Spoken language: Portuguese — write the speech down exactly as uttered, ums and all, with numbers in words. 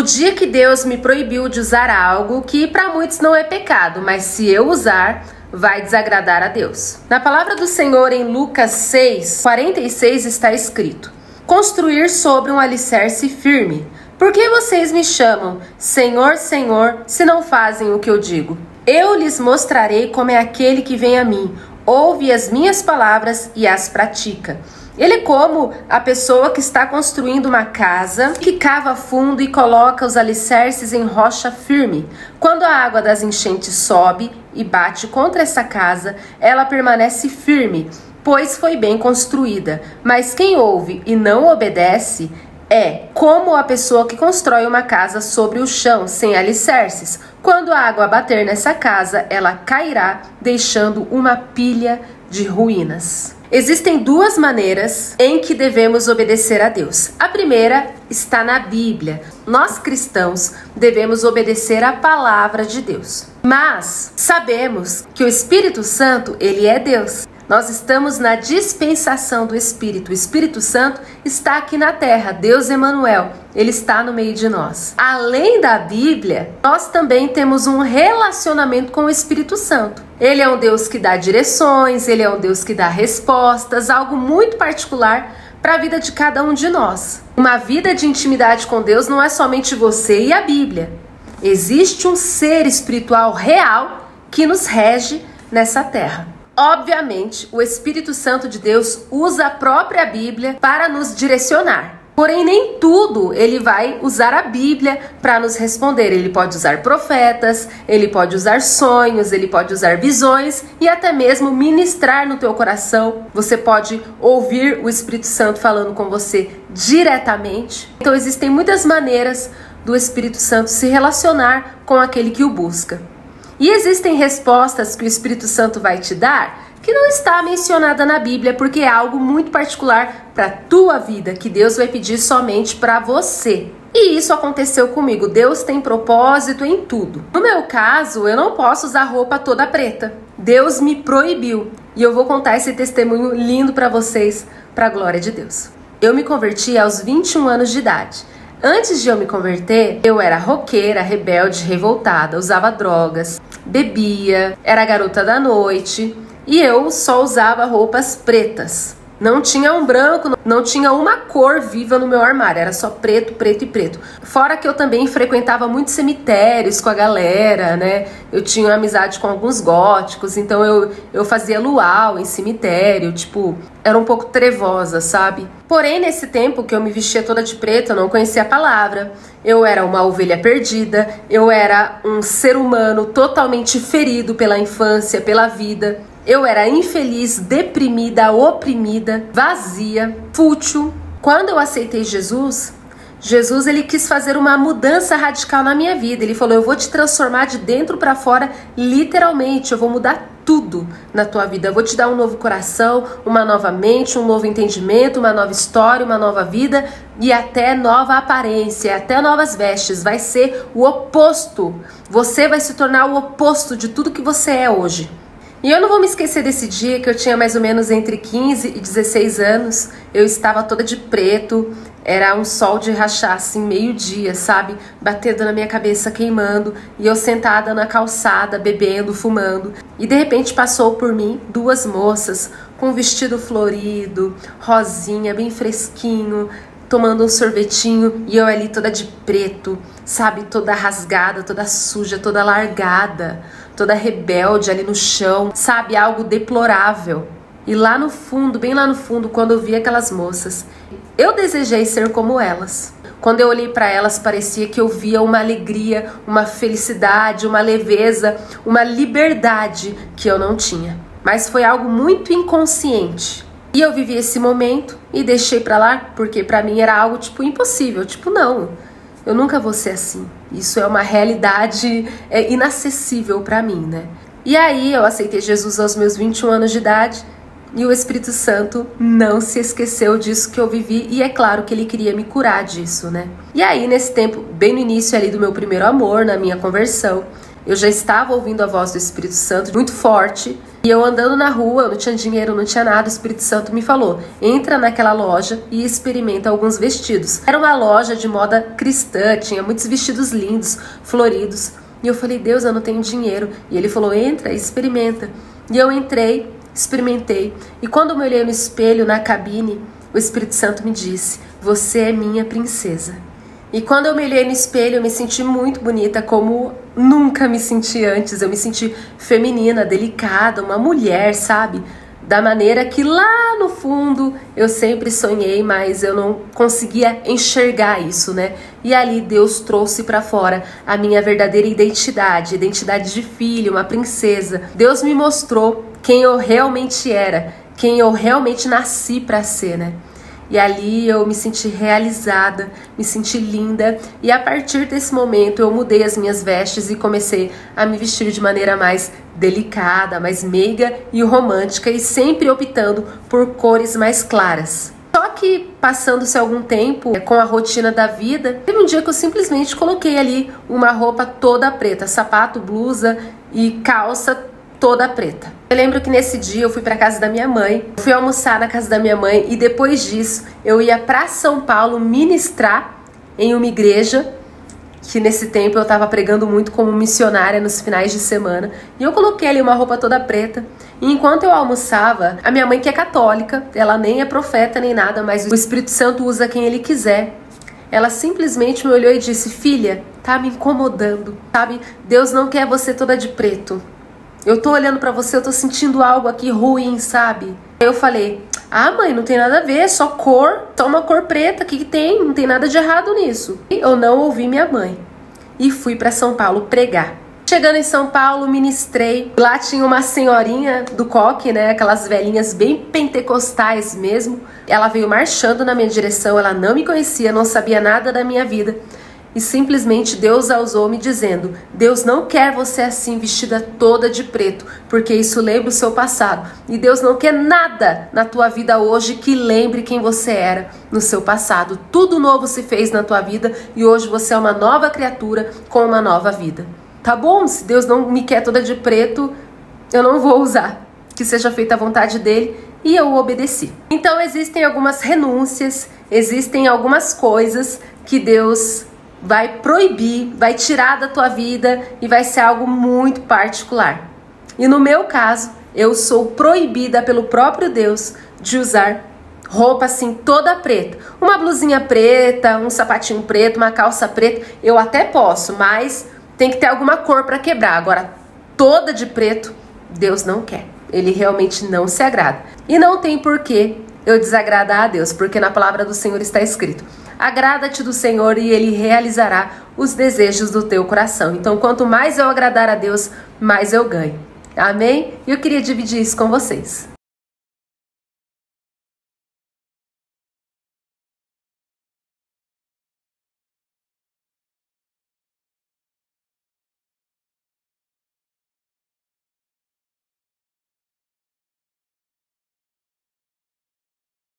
dia que Deus me proibiu de usar algo que para muitos não é pecado, mas se eu usar, vai desagradar a Deus. Na palavra do Senhor em Lucas seis, quarenta e seis está escrito: construir sobre um alicerce firme. Por que vocês me chamam Senhor, Senhor, se não fazem o que eu digo? Eu lhes mostrarei como é aquele que vem a mim, ouve as minhas palavras e as pratica. Ele é como a pessoa que está construindo uma casa, que cava fundo e coloca os alicerces em rocha firme. Quando a água das enchentes sobe e bate contra essa casa, ela permanece firme, pois foi bem construída. Mas quem ouve e não obedece é como a pessoa que constrói uma casa sobre o chão, sem alicerces. Quando a água bater nessa casa, ela cairá, deixando uma pilha de ruínas. Existem duas maneiras em que devemos obedecer a Deus. A primeira está na Bíblia. Nós cristãos devemos obedecer a palavra de Deus. Mas sabemos que o Espírito Santo, ele é Deus. Nós estamos na dispensação do Espírito. O Espírito Santo está aqui na terra. Deus Emanuel, ele está no meio de nós. Além da Bíblia, nós também temos um relacionamento com o Espírito Santo. Ele é um Deus que dá direções, ele é um Deus que dá respostas, algo muito particular para a vida de cada um de nós. Uma vida de intimidade com Deus não é somente você e a Bíblia. Existe um ser espiritual real que nos rege nessa terra. Obviamente, o Espírito Santo de Deus usa a própria Bíblia para nos direcionar. Porém, nem tudo ele vai usar a Bíblia para nos responder. Ele pode usar profetas, ele pode usar sonhos, ele pode usar visões e até mesmo ministrar no teu coração. Você pode ouvir o Espírito Santo falando com você diretamente. Então, existem muitas maneiras do Espírito Santo se relacionar com aquele que o busca. E existem respostas que o Espírito Santo vai te dar que não está mencionada na Bíblia, porque é algo muito particular para a tua vida, que Deus vai pedir somente para você. E isso aconteceu comigo. Deus tem propósito em tudo. No meu caso, eu não posso usar roupa toda preta. Deus me proibiu. E eu vou contar esse testemunho lindo para vocês, para a glória de Deus. Eu me converti aos vinte e um anos de idade. Antes de eu me converter, eu era roqueira, rebelde, revoltada, usava drogas, bebia, era garota da noite e eu só usava roupas pretas. Não tinha um branco, não tinha uma cor viva no meu armário, era só preto, preto e preto. Fora que eu também frequentava muitos cemitérios com a galera, né? Eu tinha amizade com alguns góticos, então eu, eu fazia luau em cemitério, tipo, era um pouco trevosa, sabe? Porém, nesse tempo que eu me vestia toda de preto, eu não conhecia a palavra, eu era uma ovelha perdida, eu era um ser humano totalmente ferido pela infância, pela vida. Eu era infeliz, deprimida, oprimida, vazia, fútil. Quando eu aceitei Jesus, Jesus ele quis fazer uma mudança radical na minha vida. Ele falou: eu vou te transformar de dentro para fora, literalmente. Eu vou mudar tudo na tua vida. Eu vou te dar um novo coração, uma nova mente, um novo entendimento, uma nova história, uma nova vida e até nova aparência, até novas vestes. Vai ser o oposto. Você vai se tornar o oposto de tudo que você é hoje. E eu não vou me esquecer desse dia que eu tinha mais ou menos entre quinze e dezesseis anos. Eu estava toda de preto, era um sol de rachar assim, meio-dia, sabe? Batendo na minha cabeça, queimando. E eu sentada na calçada, bebendo, fumando. E de repente passou por mim duas moças com um vestido florido, rosinha, bem fresquinho, tomando um sorvetinho. E eu ali toda de preto, sabe? Toda rasgada, toda suja, toda largada, toda rebelde ali no chão, sabe? Algo deplorável. E lá no fundo, bem lá no fundo, quando eu vi aquelas moças, eu desejei ser como elas. Quando eu olhei para elas, parecia que eu via uma alegria, uma felicidade, uma leveza, uma liberdade que eu não tinha. Mas foi algo muito inconsciente. E eu vivi esse momento e deixei para lá, porque para mim era algo tipo impossível. Tipo, não, eu nunca vou ser assim. Isso é uma realidade é, inacessível para mim, né? E aí eu aceitei Jesus aos meus vinte e um anos de idade e o Espírito Santo não se esqueceu disso que eu vivi e é claro que ele queria me curar disso, né? E aí nesse tempo, bem no início ali do meu primeiro amor, na minha conversão, eu já estava ouvindo a voz do Espírito Santo muito forte. E eu andando na rua, eu não tinha dinheiro, não tinha nada, o Espírito Santo me falou: entra naquela loja e experimenta alguns vestidos. Era uma loja de moda cristã, tinha muitos vestidos lindos, floridos. E eu falei: Deus, eu não tenho dinheiro. E ele falou: entra e experimenta. E eu entrei, experimentei. E quando eu me olhei no espelho, na cabine, o Espírito Santo me disse: você é minha princesa. E quando eu me olhei no espelho, eu me senti muito bonita, como nunca me senti antes. Eu me senti feminina, delicada, uma mulher, sabe? Da maneira que lá no fundo eu sempre sonhei, mas eu não conseguia enxergar isso, né? E ali Deus trouxe pra fora a minha verdadeira identidade, identidade de filha, uma princesa. Deus me mostrou quem eu realmente era, quem eu realmente nasci pra ser, né? E ali eu me senti realizada, me senti linda. E a partir desse momento eu mudei as minhas vestes e comecei a me vestir de maneira mais delicada, mais meiga e romântica, e sempre optando por cores mais claras. Só que passando-se algum tempo com a rotina da vida, teve um dia que eu simplesmente coloquei ali uma roupa toda preta, sapato, blusa e calça toda preta. Eu lembro que nesse dia eu fui para casa da minha mãe, fui almoçar na casa da minha mãe, e depois disso eu ia para São Paulo ministrar em uma igreja, que nesse tempo eu estava pregando muito como missionária nos finais de semana, e eu coloquei ali uma roupa toda preta. E enquanto eu almoçava, a minha mãe, que é católica, ela nem é profeta nem nada, mas o Espírito Santo usa quem ele quiser, ela simplesmente me olhou e disse: filha, tá me incomodando, sabe? Deus não quer você toda de preto. Eu tô olhando pra você, eu tô sentindo algo aqui ruim, sabe? Eu falei: ah, mãe, não tem nada a ver, só cor, só uma cor preta, o que que tem? Não tem nada de errado nisso. Eu não ouvi minha mãe e fui pra São Paulo pregar. Chegando em São Paulo, ministrei. Lá tinha uma senhorinha do coque, né? Aquelas velhinhas bem pentecostais mesmo. Ela veio marchando na minha direção, ela não me conhecia, não sabia nada da minha vida. E simplesmente Deus a usou me dizendo: Deus não quer você assim, vestida toda de preto, porque isso lembra o seu passado. E Deus não quer nada na tua vida hoje que lembre quem você era no seu passado. Tudo novo se fez na tua vida e hoje você é uma nova criatura com uma nova vida. Tá bom? Se Deus não me quer toda de preto, eu não vou usar. Que seja feita a vontade dele. E eu obedeci. Então existem algumas renúncias, existem algumas coisas que Deus vai proibir, vai tirar da tua vida, e vai ser algo muito particular. E no meu caso, eu sou proibida pelo próprio Deus de usar roupa assim toda preta. Uma blusinha preta, um sapatinho preto, uma calça preta, eu até posso, mas tem que ter alguma cor para quebrar. Agora, toda de preto, Deus não quer. Ele realmente não se agrada. E não tem porquê eu desagradar a Deus, porque na palavra do Senhor está escrito: agrada-te do Senhor e Ele realizará os desejos do teu coração. Então, quanto mais eu agradar a Deus, mais eu ganho. Amém? E eu queria dividir isso com vocês.